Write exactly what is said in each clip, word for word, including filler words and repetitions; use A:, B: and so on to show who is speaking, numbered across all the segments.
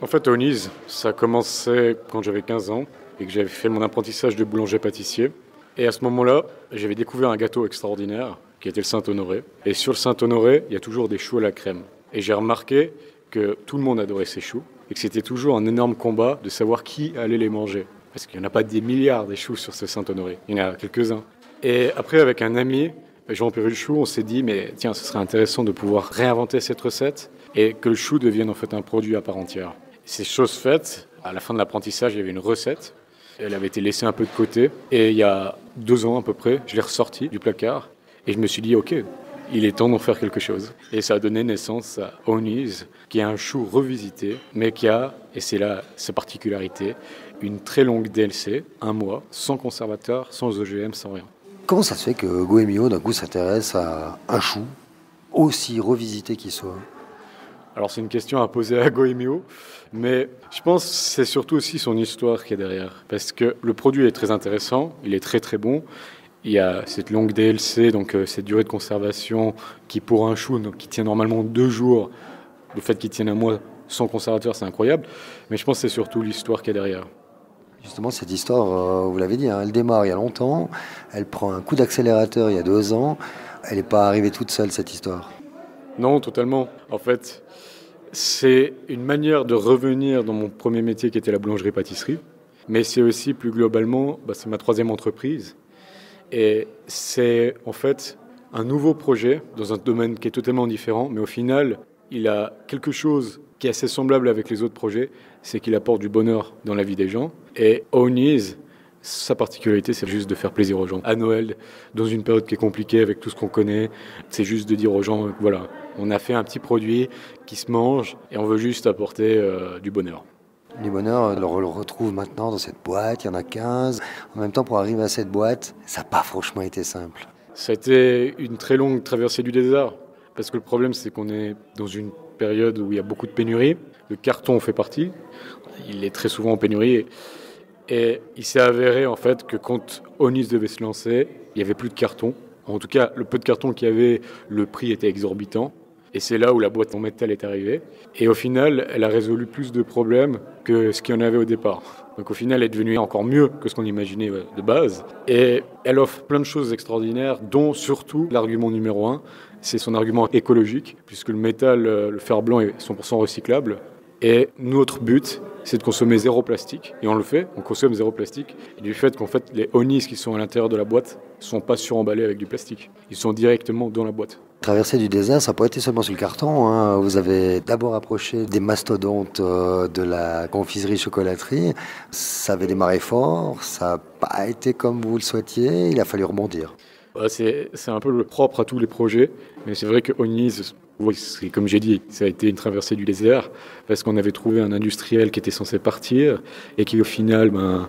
A: En fait, Oniz, ça a commencé quand j'avais quinze ans et que j'avais fait mon apprentissage de boulanger-pâtissier. Et à ce moment-là, j'avais découvert un gâteau extraordinaire qui était le Saint-Honoré. Et sur le Saint-Honoré, il y a toujours des choux à la crème. Et j'ai remarqué que tout le monde adorait ces choux et que c'était toujours un énorme combat de savoir qui allait les manger. Parce qu'il n'y en a pas des milliards des choux sur ce Saint-Honoré, il y en a quelques-uns. Et après, avec un ami, Jean-Pierre Chou, on s'est dit, mais tiens, ce serait intéressant de pouvoir réinventer cette recette et que le chou devienne en fait un produit à part entière. C'est chose faite. À la fin de l'apprentissage, il y avait une recette. Elle avait été laissée un peu de côté. Et il y a deux ans à peu près, je l'ai ressortie du placard. Et je me suis dit, OK, il est temps d'en faire quelque chose. Et ça a donné naissance à Oniz, qui est un chou revisité, mais qui a, et c'est là sa particularité, une très longue D L C, un mois, sans conservateur, sans O G M, sans rien.
B: Comment ça se fait que Goemio, d'un coup, s'intéresse à un chou, aussi revisité qu'il soit?
A: Alors c'est une question à poser à Goemio, mais je pense que c'est surtout aussi son histoire qui est derrière. Parce que le produit est très intéressant, il est très très bon. Il y a cette longue D L C, donc euh, cette durée de conservation qui pour un chou donc, qui tient normalement deux jours, le fait qu'il tienne un mois sans conservateur, c'est incroyable. Mais je pense que c'est surtout l'histoire qui est derrière.
B: Justement, cette histoire, euh, vous l'avez dit, hein, elle démarre il y a longtemps, elle prend un coup d'accélérateur il y a deux ans, elle n'est pas arrivée toute seule, cette histoire.
A: Non, totalement. En fait, c'est une manière de revenir dans mon premier métier qui était la boulangerie-pâtisserie, mais c'est aussi plus globalement, bah, c'est ma troisième entreprise. Et c'est en fait un nouveau projet dans un domaine qui est totalement différent, mais au final, il a quelque chose qui est assez semblable avec les autres projets, c'est qu'il apporte du bonheur dans la vie des gens. Et Oniz, sa particularité, c'est juste de faire plaisir aux gens. À Noël, dans une période qui est compliquée avec tout ce qu'on connaît, c'est juste de dire aux gens, voilà, on a fait un petit produit qui se mange et on veut juste apporter euh, du bonheur.
B: Du bonheur, on le retrouve maintenant dans cette boîte, il y en a quinze. En même temps, pour arriver à cette boîte, ça n'a pas franchement été simple.
A: Ça a été une très longue traversée du désert, parce que le problème, c'est qu'on est dans une période où il y a beaucoup de pénuries. Le carton en fait partie, il est très souvent en pénurie. Et il s'est avéré en fait que quand Oniz devait se lancer, il n'y avait plus de carton. En tout cas, le peu de carton qu'il y avait, le prix était exorbitant. Et c'est là où la boîte en métal est arrivée. Et au final, elle a résolu plus de problèmes que ce qu'il y en avait au départ. Donc au final, elle est devenue encore mieux que ce qu'on imaginait de base. Et elle offre plein de choses extraordinaires, dont surtout l'argument numéro un, c'est son argument écologique, puisque le métal, le fer blanc est cent pour cent recyclable. Et notre but, c'est de consommer zéro plastique. Et on le fait, on consomme zéro plastique. Et du fait qu'en fait, les Oniz qui sont à l'intérieur de la boîte ne sont pas suremballés avec du plastique. Ils sont directement dans la boîte.
B: Traverser du désert, ça n'a pas été seulement sur le carton, hein. Vous avez d'abord approché des mastodontes euh, de la confiserie-chocolaterie. Ça avait démarré fort, ça n'a pas été comme vous le souhaitiez, il a fallu rebondir.
A: C'est, c'est un peu le propre à tous les projets, mais c'est vrai que Oniz, oui, c'est, comme j'ai dit, ça a été une traversée du désert, parce qu'on avait trouvé un industriel qui était censé partir, et qui au final ben,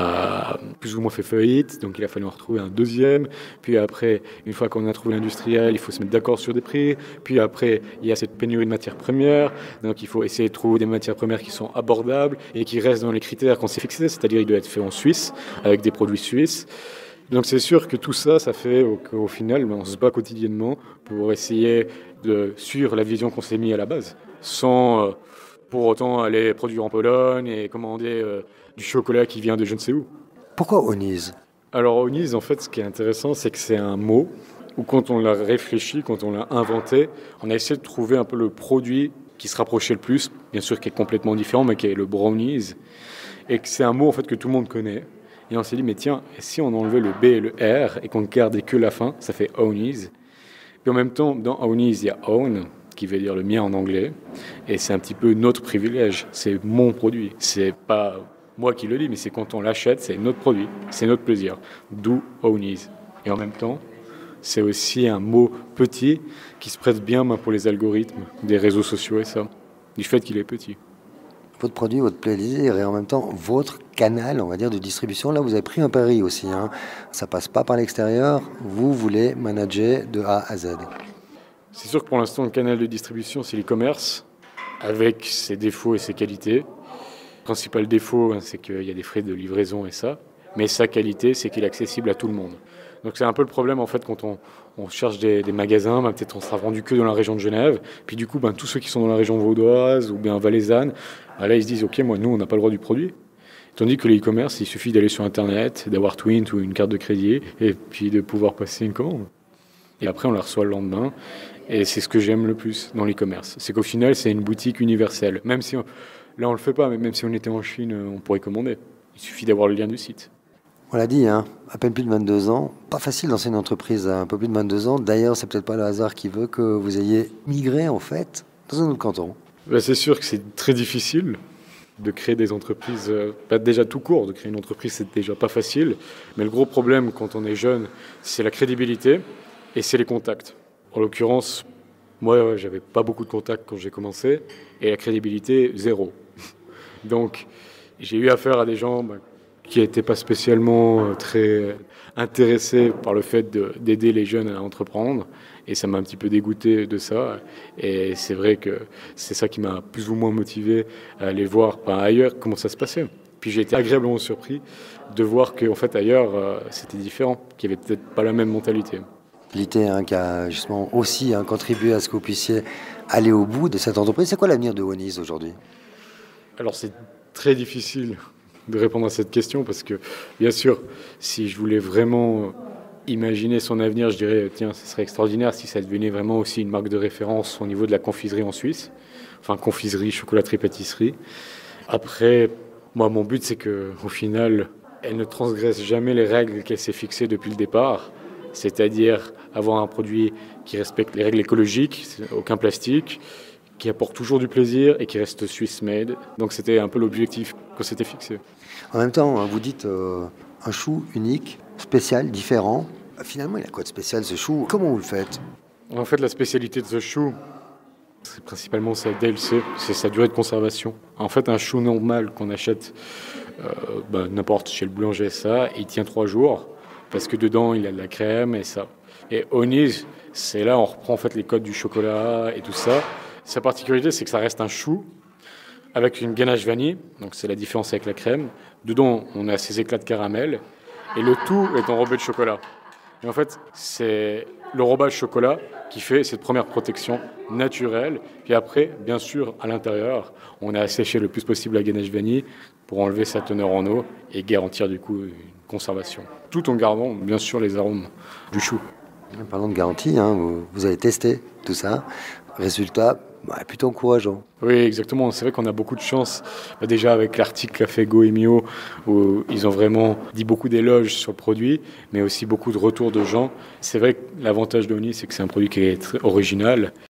A: a plus ou moins fait faillite, donc il a fallu en retrouver un deuxième, puis après, une fois qu'on a trouvé l'industriel, il faut se mettre d'accord sur des prix, puis après, il y a cette pénurie de matières premières, donc il faut essayer de trouver des matières premières qui sont abordables, et qui restent dans les critères qu'on s'est fixés, c'est-à-dire qu'il doit être fait en Suisse, avec des produits suisses. Donc c'est sûr que tout ça, ça fait qu'au final, on se bat quotidiennement pour essayer de suivre la vision qu'on s'est mise à la base, sans euh, pour autant aller produire en Pologne et commander euh, du chocolat qui vient de je ne sais où.
B: Pourquoi Oniz?
A: Alors Oniz, en fait, ce qui est intéressant, c'est que c'est un mot où quand on l'a réfléchi, quand on l'a inventé, on a essayé de trouver un peu le produit qui se rapprochait le plus, bien sûr qui est complètement différent, mais qui est le brownies, et que c'est un mot en fait que tout le monde connaît. Et on s'est dit, mais tiens, si on enlevait le B et le R et qu'on ne gardait que la fin, ça fait Oniz. Puis en même temps, dans Oniz, il y a own, qui veut dire le mien en anglais. Et c'est un petit peu notre privilège. C'est mon produit. C'est pas moi qui le dis, mais c'est quand on l'achète, c'est notre produit. C'est notre plaisir. D'où Oniz. Et en même temps, c'est aussi un mot petit qui se prête bien pour les algorithmes des réseaux sociaux et ça, du fait qu'il est petit.
B: Votre produit, votre plaisir et en même temps votre canal, on va dire, de distribution. Là, vous avez pris un pari aussi, hein. Ça passe pas par l'extérieur. Vous voulez manager de A à Z.
A: C'est sûr que pour l'instant, le canal de distribution, c'est l'e-commerce, avec ses défauts et ses qualités. Le principal défaut, c'est qu'il y a des frais de livraison et ça. Mais sa qualité, c'est qu'il est accessible à tout le monde. Donc c'est un peu le problème en fait quand on, on cherche des, des magasins, ben, peut-être on sera vendu que dans la région de Genève, puis du coup ben, tous ceux qui sont dans la région vaudoise ou bien valaisanne, ben, là ils se disent ok moi nous on n'a pas le droit du produit. Tandis que le e-commerce il suffit d'aller sur internet, d'avoir Twint ou une carte de crédit et puis de pouvoir passer une commande. Et après on la reçoit le lendemain et c'est ce que j'aime le plus dans l'e-commerce. C'est qu'au final c'est une boutique universelle. Même si on, là on le fait pas, mais même si on était en Chine on pourrait commander. Il suffit d'avoir le lien du site.
B: On l'a dit, hein, à peine plus de vingt-deux ans. Pas facile dans une entreprise à un peu plus de vingt-deux ans. D'ailleurs, c'est peut-être pas le hasard qui veut que vous ayez migré, en fait, dans un autre canton.
A: Ben, c'est sûr que c'est très difficile de créer des entreprises. Euh, pas déjà tout court, de créer une entreprise, c'est déjà pas facile. Mais le gros problème quand on est jeune, c'est la crédibilité et c'est les contacts. En l'occurrence, moi, ouais, j'avais pas beaucoup de contacts quand j'ai commencé et la crédibilité, zéro. Donc, j'ai eu affaire à des gens... Ben, qui n'étaient pas spécialement très intéressés par le fait de, d'aider les jeunes à entreprendre. Et ça m'a un petit peu dégoûté de ça. Et c'est vrai que c'est ça qui m'a plus ou moins motivé à aller voir ben, ailleurs comment ça se passait. Puis j'ai été agréablement surpris de voir qu'en fait ailleurs, euh, c'était différent, qu'il n'y avait peut-être pas la même mentalité.
B: L'I T hein, qui a justement aussi hein, contribué à ce que vous puissiez aller au bout de cette entreprise. C'est quoi l'avenir de Onis aujourd'hui?
A: Alors c'est très difficile de répondre à cette question parce que, bien sûr, si je voulais vraiment imaginer son avenir, je dirais, tiens, ce serait extraordinaire si ça devenait vraiment aussi une marque de référence au niveau de la confiserie en Suisse, enfin confiserie, chocolaterie, pâtisserie. Après, moi, mon but, c'est qu'au final, elle ne transgresse jamais les règles qu'elle s'est fixées depuis le départ, c'est-à-dire avoir un produit qui respecte les règles écologiques, aucun plastique, qui apporte toujours du plaisir et qui reste Swiss-made. Donc c'était un peu l'objectif qu'on s'était fixé.
B: En même temps, vous dites euh, un chou unique, spécial, différent. Finalement, il a quoi de spécial ce chou? Comment vous le faites?
A: En fait, la spécialité de ce chou, c'est principalement sa D L C, c'est sa durée de conservation. En fait, un chou normal qu'on achète euh, bah, n'importe chez le boulanger, ça, il tient trois jours parce que dedans, il a de la crème et ça. Et Onis, c'est là on reprend en fait les codes du chocolat et tout ça. Sa particularité, c'est que ça reste un chou avec une ganache vanille, donc c'est la différence avec la crème. Dedans, on a ces éclats de caramel et le tout est enrobé de chocolat. Et en fait, c'est l'enrobage chocolat qui fait cette première protection naturelle. Puis après, bien sûr, à l'intérieur, on a asséché le plus possible la ganache vanille pour enlever sa teneur en eau et garantir du coup une conservation. Tout en gardant, bien sûr, les arômes du chou.
B: Parlons de garantie, hein, vous, vous avez testé tout ça. Résultat, bah, plutôt encourageant.
A: Oui, exactement. C'est vrai qu'on a beaucoup de chance. Bah, déjà avec l'article qu'a fait Goemio, où ils ont vraiment dit beaucoup d'éloges sur le produit, mais aussi beaucoup de retours de gens. C'est vrai que l'avantage d'Onis, c'est que c'est un produit qui est très original.